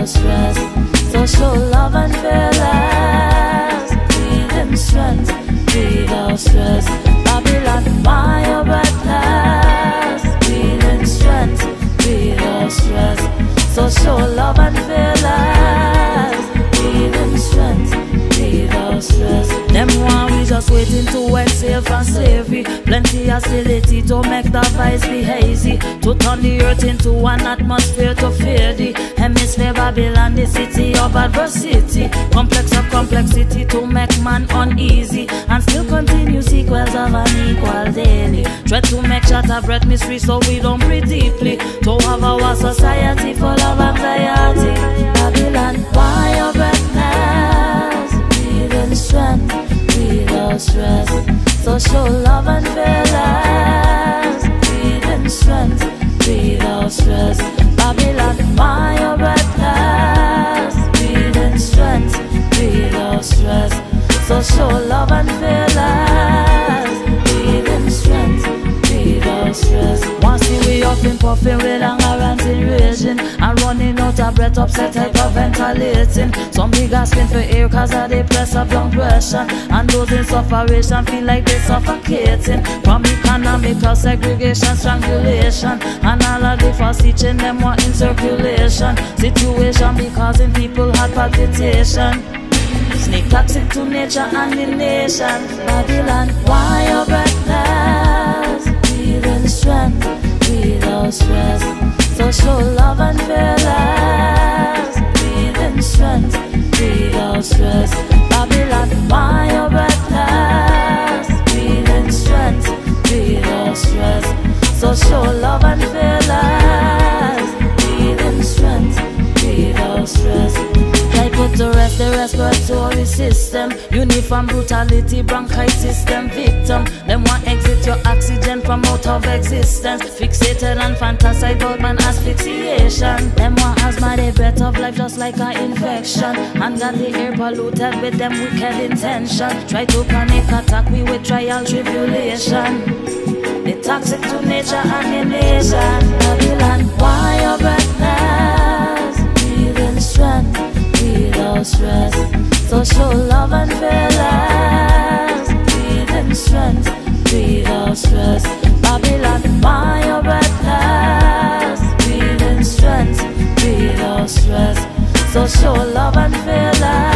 without stress. So show love and fearless, breathe in strength, without stress. Babylon, why you breathless? Breathe in strength, without stress. So show love and fearless, breathe in strength, without stress. Them one we just waiting to exhale from slavery. Plenty hostility to make the vibes be hazy, to turn the earth into an atmosphere to fear the hemisphere. Babylon, the city of adversity, complex of complexity to make man uneasy, and still continue sequels of unequal daily. Try to make shatter breath mystery so we don't breathe deeply, to have our society full of anxiety. Babylon, why you breathless? Breathe in strength, without stress. So show love and fearless, breathe in strength, without stress. Babylon, why you breathless? Breathe in strength, without stress. So show love and fearless, breathe in strength, without stress. Once we huffing, puffing with anger and raging, and running out of breath, upset, hyperventilating. Some be gasping for air cause of the press of young pressure, and those in sufferation feel like they suffocating from economical segregation, strangulation, and all of the false teaching them what in circulation. Situation be causing people heart palpitation, snake toxic to nature and the nation. Babylon, why you breathless? Breathe in strength, without stress. So show love and fearless, breathe in strength, without stress. Babylon, why you breathless? Breathe in strength, without stress. So show love and fearless, breathe in strength, without stress. I put to rest the respiratory system, uniform brutality, bronchitis, them victim. Them want exit your oxygen from out of existence, fixated and fantasize about man asphyxiation. Them want asthma, they breath of life just like an infection, and got the air polluted with them wicked intention. Try to panic attack we with trial tribulation, they toxic to nature and the nation. Babylon, why you breathless? Breathe in strength, without stress. So show love and fearless, breathe in strength, without stress. Babylon, why you breathless? Breathe in strength, without stress. So show love and fearless.